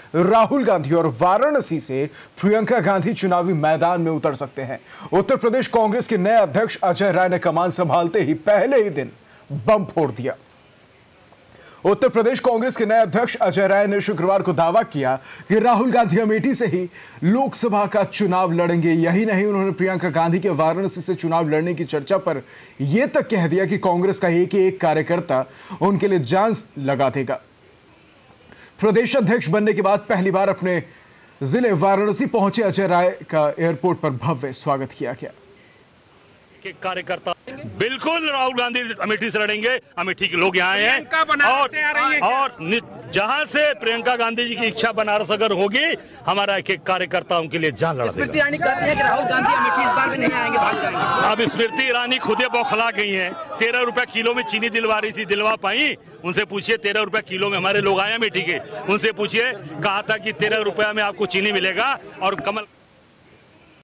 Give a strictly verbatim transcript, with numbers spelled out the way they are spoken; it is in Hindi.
राहुल गांधी और वाराणसी से प्रियंका गांधी चुनावी मैदान में उतर सकते हैं। उत्तर प्रदेश कांग्रेस के नए अध्यक्ष अजय राय ने कमान संभालते ही पहले ही दिन बम फोड़ दिया। उत्तर प्रदेश कांग्रेस के नए अध्यक्ष अजय राय ने शुक्रवार को दावा किया कि राहुल गांधी अमेठी से ही लोकसभा का चुनाव लड़ेंगे। यही नहीं, उन्होंने प्रियंका गांधी के वाराणसी से चुनाव लड़ने की चर्चा पर यह तक कह दिया कि कांग्रेस का एक एक कार्यकर्ता उनके लिए जान लगा देगा। प्रदेश अध्यक्ष बनने के बाद पहली बार अपने जिले वाराणसी पहुंचे अजय राय का एयरपोर्ट पर भव्य स्वागत किया गया। के कार्यकर्ता बिल्कुल राहुल गांधी अमेठी से लड़ेंगे। अमेठी के लोग यहाँ हैं और और जहाँ से प्रियंका गांधी जी की इच्छा बनारस अगर होगी, हमारा एक एक कार्यकर्ता उनके लिए जान लड़ा देगा। स्मृति ईरानी कहती है कि राहुल गांधी अमेठी इस बार भी नहीं आएंगे, भाग जाएंगे। अब स्मृति ईरानी खुदे बौखला गई हैं। तेरह रुपए किलो में चीनी दिलवा रही थी, दिलवा पाई? उनसे पूछिए, तेरह रुपए किलो में हमारे लोग आए अमेठी के, उनसे पूछिए, कहा था कि तेरह रुपया में आपको चीनी मिलेगा और कमल